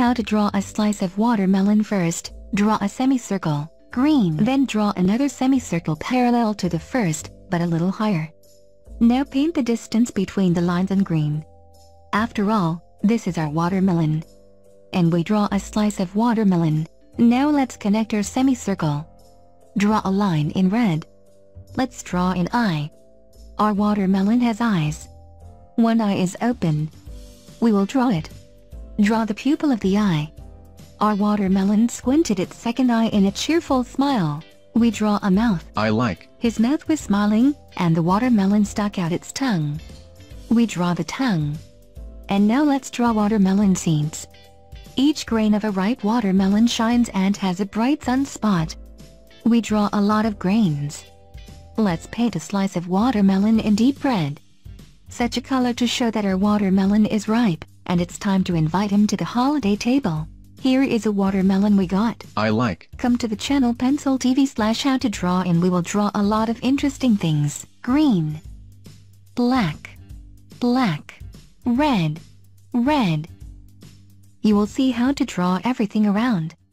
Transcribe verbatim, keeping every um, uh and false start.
How to draw a slice of watermelon. First, draw a semicircle, green. Then draw another semicircle parallel to the first, but a little higher. Now paint the distance between the lines in green. After all, this is our watermelon. And we draw a slice of watermelon. Now let's connect our semicircle. Draw a line in red. Let's draw an eye. Our watermelon has eyes. One eye is open. We will draw it. Draw the pupil of the eye. Our watermelon squinted its second eye in a cheerful smile. We draw a mouth. I like. His mouth was smiling, and the watermelon stuck out its tongue. We draw the tongue. And now let's draw watermelon seeds. Each grain of a ripe watermelon shines and has a bright sunspot. We draw a lot of grains. Let's paint a slice of watermelon in deep red. Such a color to show that our watermelon is ripe, and it's time to invite him to the holiday table. Here is a watermelon we got. I like. Come to the channel Pencil T V slash how to draw and we will draw a lot of interesting things. Green, black, black, red, red. You will see how to draw everything around.